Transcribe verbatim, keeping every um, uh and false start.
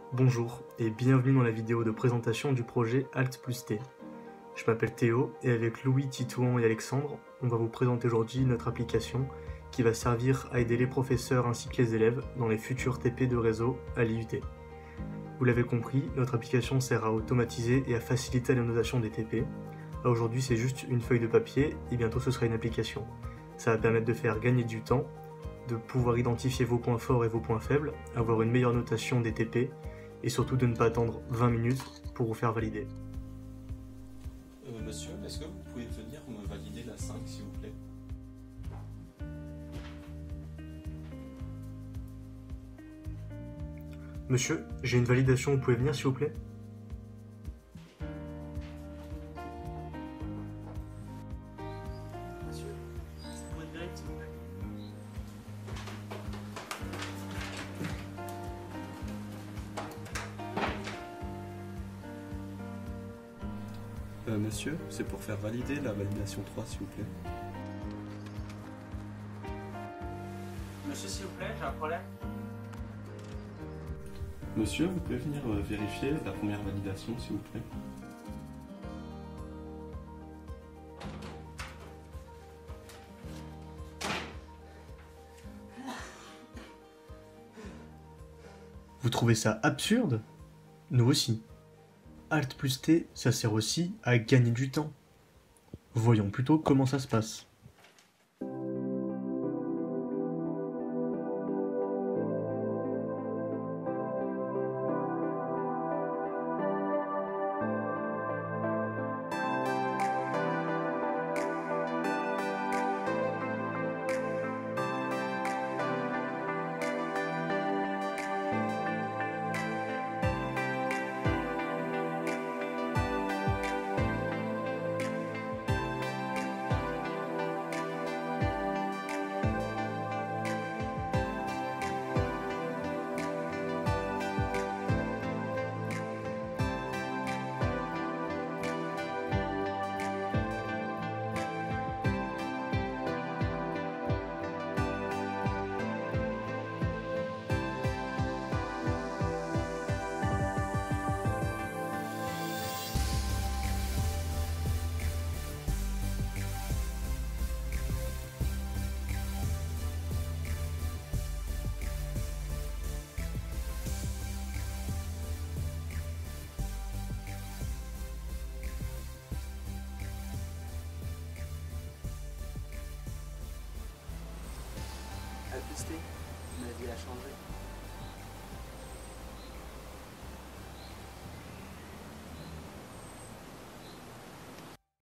Bonjour et bienvenue dans la vidéo de présentation du projet Alt plus T. Je m'appelle Théo et avec Louis, Titouan et Alexandre, on va vous présenter aujourd'hui notre application qui va servir à aider les professeurs ainsi que les élèves dans les futurs T P de réseau à l'I U T. Vous l'avez compris, notre application sert à automatiser et à faciliter la notation des T P. Là, aujourd'hui, c'est juste une feuille de papier et bientôt ce sera une application. Ça va permettre de faire gagner du temps, de pouvoir identifier vos points forts et vos points faibles, avoir une meilleure notation des T P et surtout de ne pas attendre vingt minutes pour vous faire valider. Euh, monsieur, est-ce que vous pouvez venir me valider la cinq s'il vous plaît? Monsieur, j'ai une validation, vous pouvez venir s'il vous plaît? Monsieur, c'est pour une direct, s'il vous plaît. Euh, monsieur, c'est pour faire valider la validation trois s'il vous plaît. Monsieur, s'il vous plaît, j'ai un problème. Monsieur, vous pouvez venir euh, vérifier la première validation s'il vous plaît. Vous trouvez ça absurde? Nous aussi. Alt plus T, ça sert aussi à gagner du temps. Voyons plutôt comment ça se passe. Alt plus T, ma vie a changé.